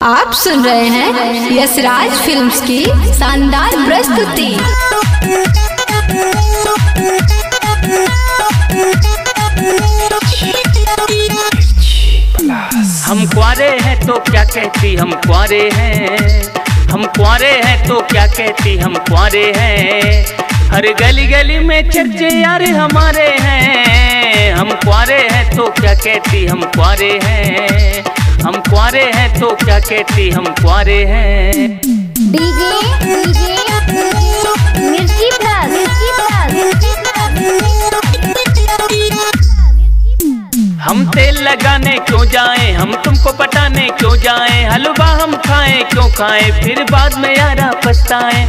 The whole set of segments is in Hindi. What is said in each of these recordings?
आप सुन रहे हैं यशराज फिल्म्स की शानदार प्रस्तुति। हम कुंवारे हैं तो क्या कहती हम कुंवारे हैं, हम कुंवारे हैं तो क्या कहती हम कुंवारे हैं। हर गली गली में चर्चे यार हमारे हैं। हम कुंवारे हैं तो क्या कहती हम कुंवारे हैं, हम कुंवारे हैं तो क्या कहती हम कुंवारे हैं। डीजे मिर्ची प्लस हम तेल लगाने क्यों जाएं, हम तुमको पटाने क्यों जाएं। हलवा हम खाएं क्यों खाएं, फिर बाद में यारा पछताएं।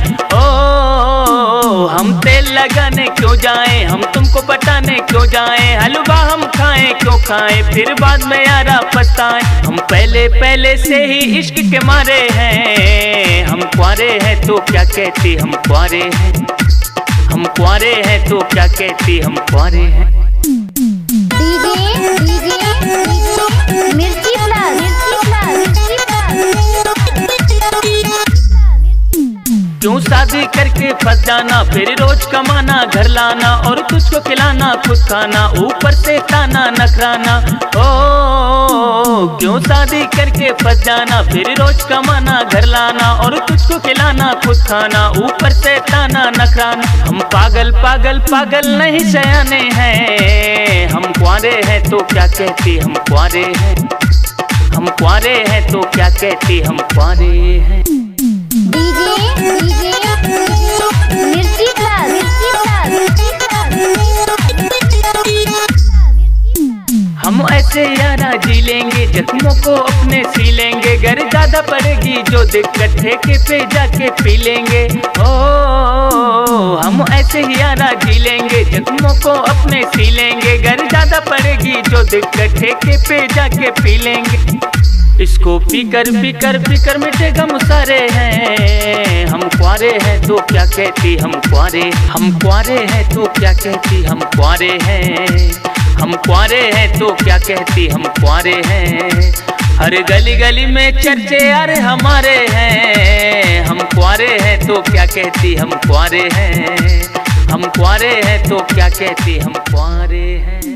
ओ हम तेल लगाने क्यों जाएं, हम तुमको पटाने क्यों जाएं। हलवा हम खाएं क्यों खाएं, फिर बाद में यारा पछताएं। हम पहले पहले से ही इश्क के मारे हैं। हम कुंवारे हैं तो क्या कहती हम कुंवारे हैं, हम कुंवारे हैं तो क्या कहती हम कुंवारे हैं। मिर्ची प्लस क्यों शादी करके फंस जाना, फिर रोज कमाना घर लाना और तुझको खिलाना खुद खाना, ऊपर से ताना नखराना। ओ क्यों शादी करके फंस जाना, फिर रोज कमाना घर लाना और तुझको खिलाना खुद खाना, ऊपर से ताना नखराना। हम पागल पागल पागल नहीं सयाने हैं। हम कुंवारे हैं तो क्या कहती हम कुंवारे हैं, हम कुंवारे हैं तो क्या कहती हम कुंवारे हैं। मिर्ची प्लस हम ऐसे यारा जी लेंगे, जख्मों को अपने सी लेंगे। घर ज्यादा पड़ेगी जो दिक्कत ठेके पे जाके पी लेंगे। ओ हम ऐसे यारा जी लेंगे, जख्मों को अपने सी लेंगे। घर ज्यादा पड़ेगी जो दिक्कत ठेके पे जाके पी लेंगे। इसको पीकर पीकर पीकर मिटेगा मुसारे हैं। हम कुंवारे हैं तो क्या कहती हम कुंवारे, हम कुंवारे हैं तो क्या कहती हम कुंवारे हैं। हम कुंवारे हैं तो क्या कहती हम कुंवारे हैं। हर गली गली में चर्चे यार हमारे हैं। हम कुंवारे हैं तो क्या कहती हम कुंवारे हैं, हम कुंवारे हैं तो क्या कहती हम कुंवारे हैं।